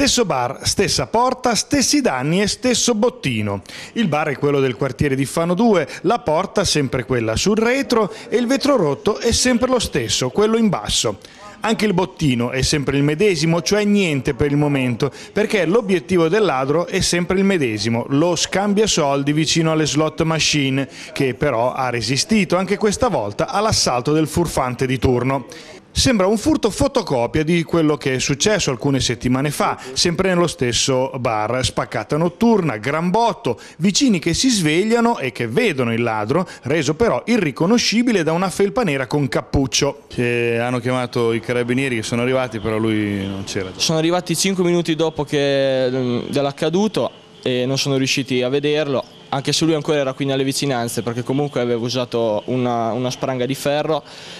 Stesso bar, stessa porta, stessi danni e stesso bottino. Il bar è quello del quartiere di Fano 2, la porta sempre quella sul retro e il vetro rotto è sempre lo stesso, quello in basso. Anche il bottino è sempre il medesimo, cioè niente per il momento, perché l'obiettivo del ladro è sempre il medesimo, lo scambia soldi vicino alle slot machine, che però ha resistito anche questa volta all'assalto del furfante di turno. Sembra un furto fotocopia di quello che è successo alcune settimane fa, sempre nello stesso bar, spaccata notturna, gran botto, vicini che si svegliano e che vedono il ladro, reso però irriconoscibile da una felpa nera con cappuccio. Hanno chiamato i carabinieri che sono arrivati, però lui non c'era. Sono arrivati 5 minuti dopo dell'accaduto e non sono riusciti a vederlo, anche se lui ancora era qui nelle vicinanze, perché comunque aveva usato una spranga di ferro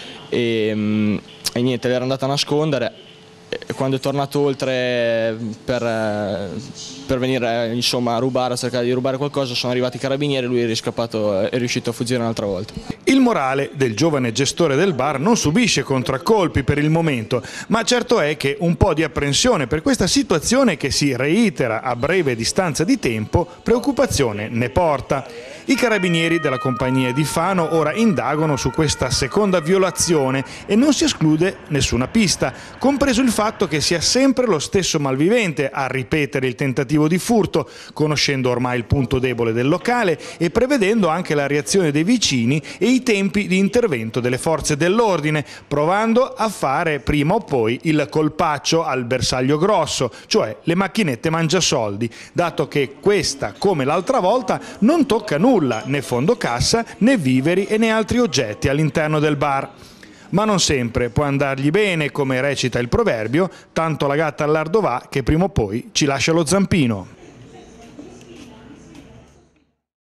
e niente, l'era andata a nascondere. E quando è tornato oltre per venire insomma, a cercare di rubare qualcosa, sono arrivati i carabinieri e lui è riuscito a fuggire un'altra volta. Il morale del giovane gestore del bar non subisce contraccolpi per il momento, ma certo è che un po' di apprensione per questa situazione che si reitera a breve distanza di tempo, preoccupazione ne porta. I carabinieri della compagnia di Fano ora indagano su questa seconda violazione e non si esclude nessuna pista, compreso il fatto che sia sempre lo stesso malvivente a ripetere il tentativo di furto, conoscendo ormai il punto debole del locale e prevedendo anche la reazione dei vicini e i tempi di intervento delle forze dell'ordine, provando a fare prima o poi il colpaccio al bersaglio grosso, cioè le macchinette mangiasoldi, dato che questa, come l'altra volta, non tocca nulla, né fondo cassa, né viveri e né altri oggetti all'interno del bar. Ma non sempre può andargli bene, come recita il proverbio, tanto la gatta al lardo va che prima o poi ci lascia lo zampino.